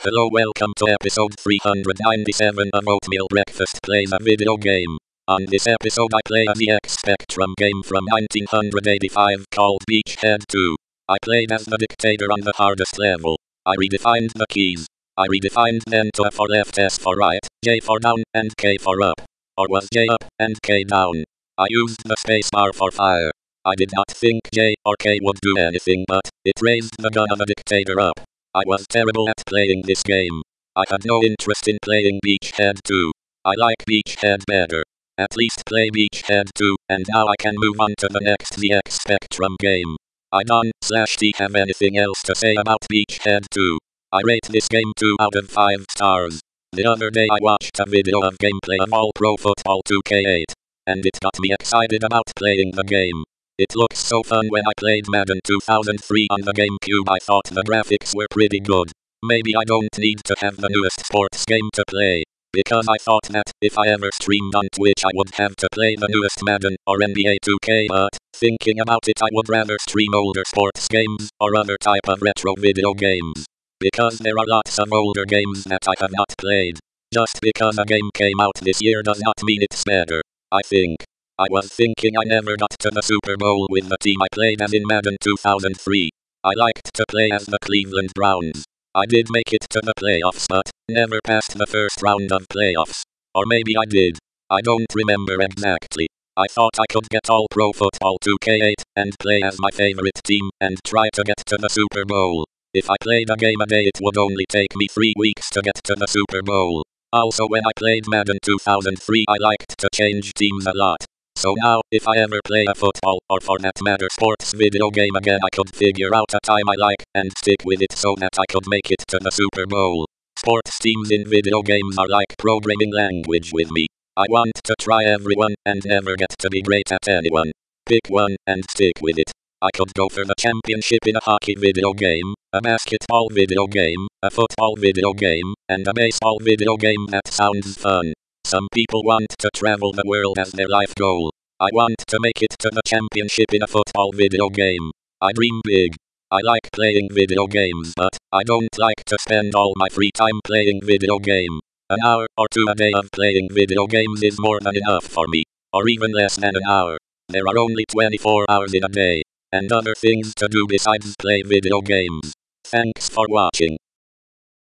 Hello, welcome to episode 397 of Oatmeal Breakfast Plays a Video Game. On this episode I play a the spectrm game from 1985 called Beachhead 2. I played as the dictator on the hardest level. I redefined the keys. I redefined them to A for left, S for right, J for down, and K for up. Or was J up and K down? I used the spacebar for fire. I did not think J or K would do anything, but it raised the gun of the dictator up. I was terrible at playing this game. I had no interest in playing Beachhead 2. I like Beachhead better. At least play Beachhead 2, and now I can move on to the next the spectrm game. I don't/t have anything else to say about Beachhead 2. I rate this game 2 out of 5 stars. The other day I watched a video of gameplay of All Pro Football 2K8, and it got me excited about playing the game. It looks so fun. When I played Madden 2003 on the GameCube, I thought the graphics were pretty good. Maybe I don't need to have the newest sports game to play, because I thought that if I ever streamed on Twitch I would have to play the newest Madden or NBA 2K, but thinking about it, I would rather stream older sports games or other type of retro video games, because there are lots of older games that I have not played. Just because a game came out this year does not mean it's better, I think. I was thinking I never got to the Super Bowl with the team I played as in Madden 2003. I liked to play as the Cleveland Browns. I did make it to the playoffs but never passed the first round of playoffs. Or maybe I did. I don't remember exactly. I thought I could get All Pro Football 2K8 and play as my favorite team and try to get to the Super Bowl. If I played a game a day it would only take me 3 weeks to get to the Super Bowl. Also, when I played Madden 2003 I liked to change teams a lot. So now, if I ever play a football, or for that matter sports video game again, I could figure out a time I like, and stick with it so that I could make it to the Super Bowl. Sports teams in video games are like programming language with me. I want to try everyone, and never get to be great at anyone. Pick one, and stick with it. I could go for the championship in a hockey video game, a basketball video game, a football video game, and a baseball video game. That sounds fun. Some people want to travel the world as their life goal. I want to make it to the championship in a football video game. I dream big. I like playing video games, but I don't like to spend all my free time playing video game. An hour or 2 a day of playing video games is more than enough for me. Or even less than an hour. There are only 24 hours in a day, and other things to do besides play video games. Thanks for watching.